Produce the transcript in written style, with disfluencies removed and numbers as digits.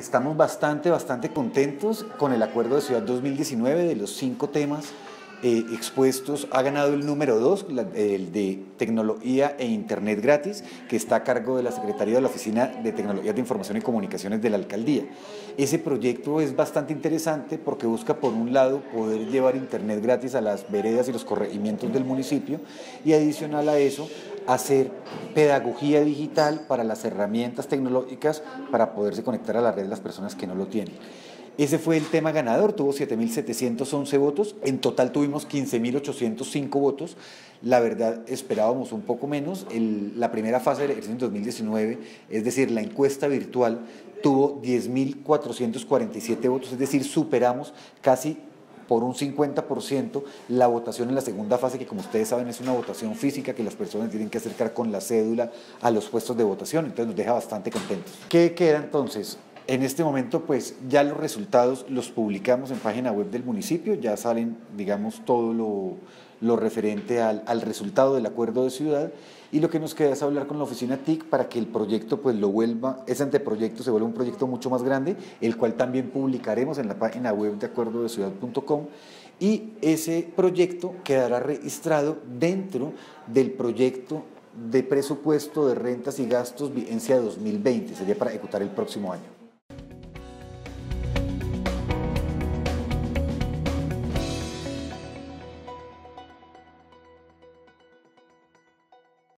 estamos bastante contentos con el Acuerdo de Ciudad 2019. De los 5 temas expuestos, ha ganado el número 2, el de Tecnología e Internet Gratis, que está a cargo de la Secretaría de la Oficina de Tecnologías de Información y Comunicaciones de la Alcaldía. Ese proyecto es bastante interesante porque busca, por un lado, poder llevar Internet gratis a las veredas y los corregimientos del municipio, y adicional a eso, hacer pedagogía digital para las herramientas tecnológicas para poderse conectar a la red de las personas que no lo tienen. Ese fue el tema ganador, tuvo 7.711 votos, en total tuvimos 15.805 votos. La verdad, esperábamos un poco menos. La primera fase del ejercicio en 2019, es decir, la encuesta virtual, tuvo 10.447 votos, es decir, superamos casi por un 50% la votación en la segunda fase, que, como ustedes saben, es una votación física que las personas tienen que acercar con la cédula a los puestos de votación. Entonces nos deja bastante contentos. ¿Qué queda entonces? En este momento, pues ya los resultados los publicamos en página web del municipio, ya salen, digamos, todo lo referente al resultado del acuerdo de ciudad, y lo que nos queda es hablar con la oficina TIC para que el proyecto, pues ese anteproyecto se vuelva un proyecto mucho más grande, el cual también publicaremos en la página web de acuerdodeciudad.com, y ese proyecto quedará registrado dentro del proyecto de presupuesto de rentas y gastos vigencia 2020, sería para ejecutar el próximo año.